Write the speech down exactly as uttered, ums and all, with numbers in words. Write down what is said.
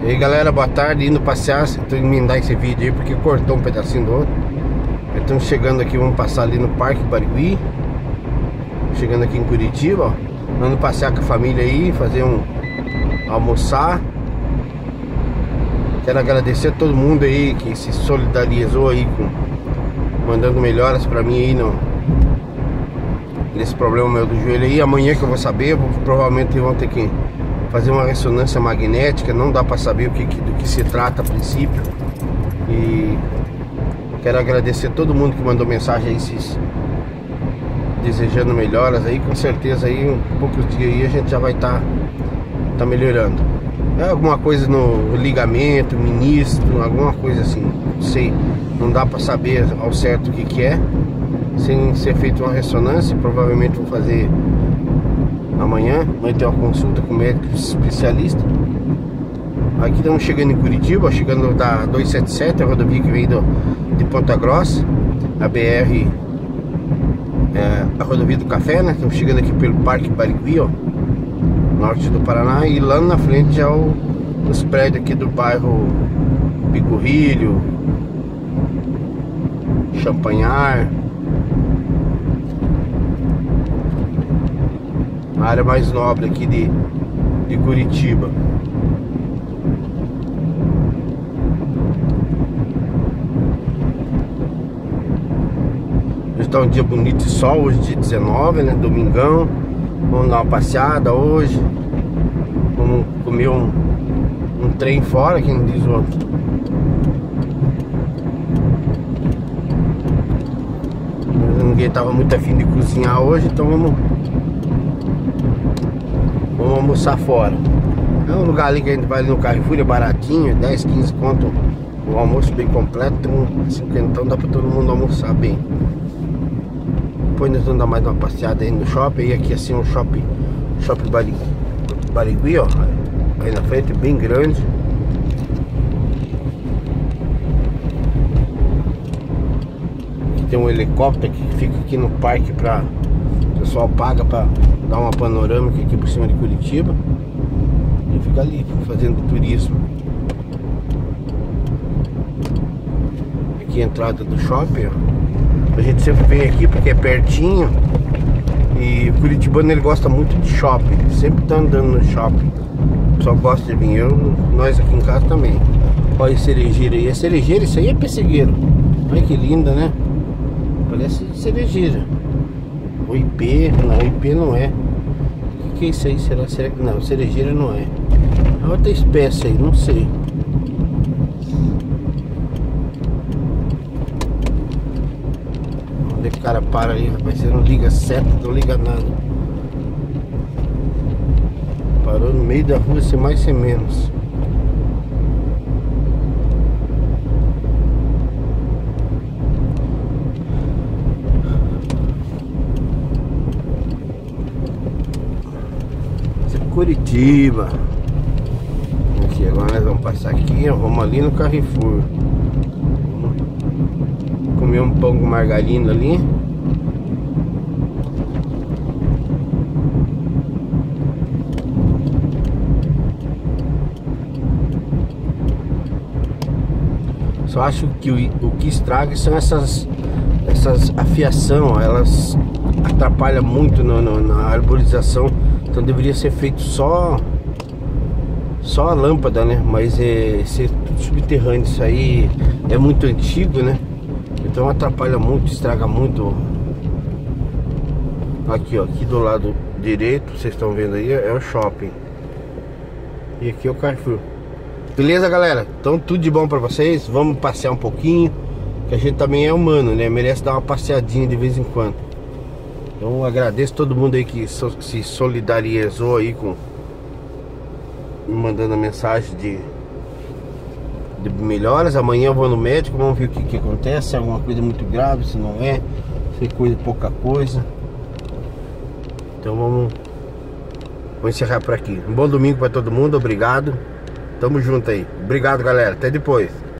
E aí galera, boa tarde, indo passear. Estou indo emendar esse vídeo aí porque cortou um pedacinho do outro. Estamos chegando aqui, vamos passar ali no Parque Barigui. Chegando aqui em Curitiba, ó. Indo passear com a família aí, fazer um... almoçar. Quero agradecer a todo mundo aí que se solidarizou aí com... mandando melhoras pra mim aí no... nesse problema meu do joelho aí. Amanhã que eu vou saber, vou, provavelmente vão ter que fazer uma ressonância magnética. Não dá pra saber o que, do que se trata a princípio. E quero agradecer a todo mundo que mandou mensagem aí, se desejando melhoras aí. Com certeza aí, em poucos dias aí a gente já vai estar tá, tá melhorando. É alguma coisa no ligamento, ministro, alguma coisa assim, não sei. Não dá pra saber ao certo o que que é sem ser feita uma ressonância. Provavelmente vou fazer amanhã. Vai ter uma consulta com o médico especialista. Aqui estamos chegando em Curitiba, chegando da duzentos e setenta e sete, a rodovia que vem do, de Ponta Grossa, a B R, é, a rodovia do Café, né? Estamos chegando aqui pelo Parque Barigui, ó, norte do Paraná. E lá na frente já o, os prédios aqui do bairro Bicurrilho, Champanhar, a área mais nobre aqui de, de Curitiba. Hoje está um dia bonito de sol, hoje dia dezenove, né? Domingão. Vamos dar uma passeada hoje. Vamos comer um, um trem fora, quem diz o outro. Ninguém tava muito afim de cozinhar hoje, então vamos Vamos almoçar fora. É um lugar ali que a gente vai ali no Carrefour, é baratinho, dez, quinze conto. O almoço bem completo, então dá pra todo mundo almoçar bem. Depois nós vamos dar mais uma passeada aí no shopping. E aqui assim um shopping, shopping Barigui, Barigui, ó, aí na frente, bem grande. Tem um helicóptero que fica aqui no parque pra... o pessoal paga pra dar uma panorâmica aqui por cima de Curitiba. E fica ali fazendo turismo. Aqui a entrada do shopping, ó. A gente sempre vem aqui porque é pertinho. E o curitibano, ele gosta muito de shopping. Sempre tá andando no shopping. O pessoal gosta de vir. Eu, nós aqui em casa também. Olha esse cerejeira aí. É cerejeira? Isso aí é pessegueiro. Olha que linda, né? Parece cerejeira. O I P, não, o I P não é. O que, que é isso aí? Será, será que não? Cerejeira não é. É outra espécie aí, não sei. Onde é que o cara para ali, rapaz? Você não liga seta, não liga nada. Parou no meio da rua, sem mais sem menos. Curitiba. Aqui, agora nós vamos passar aqui, ó, vamos ali no Carrefour. Vamos comer um pão com margarina ali. Só acho que o, o que estraga são essas essas afiação, elas atrapalham muito no, no, na arborização. Então deveria ser feito só Só a lâmpada, né? Mas é ser tudo subterrâneo. Isso aí é muito antigo, né? Então atrapalha muito, estraga muito. Aqui, ó, aqui do lado direito, vocês estão vendo aí, é o shopping. E aqui é o Carrefour. Beleza, galera? Então tudo de bom pra vocês. Vamos passear um pouquinho, que a gente também é humano, né? Merece dar uma passeadinha de vez em quando. Então agradeço todo mundo aí que so, se solidarizou aí com me mandando a mensagem de, de melhoras. Amanhã eu vou no médico, vamos ver o que, que acontece, se é alguma coisa muito grave, se não é, se é coisa, pouca coisa. Então vamos, vamos encerrar por aqui. Um bom domingo para todo mundo, obrigado. Tamo junto aí. Obrigado, galera, até depois.